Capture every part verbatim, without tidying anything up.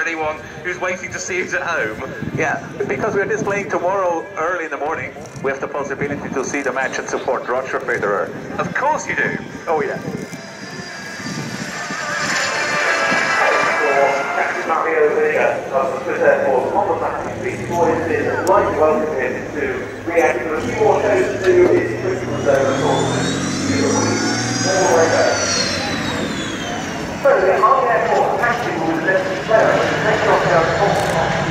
anyone who's waiting to see it at home. Yeah, because we're displaying tomorrow early in the morning, we have the possibility to see the match and support Roger Federer. Of course you do. Oh yeah. Mario Vega of the Swiss Airport on the back of the boys in and like to welcome him to react to a few more shows to do his Christmas over more later. So the Army Airport taxi will be left to Sarah and the next stop down Hong Kong.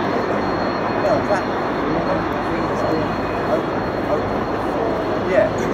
Yeah.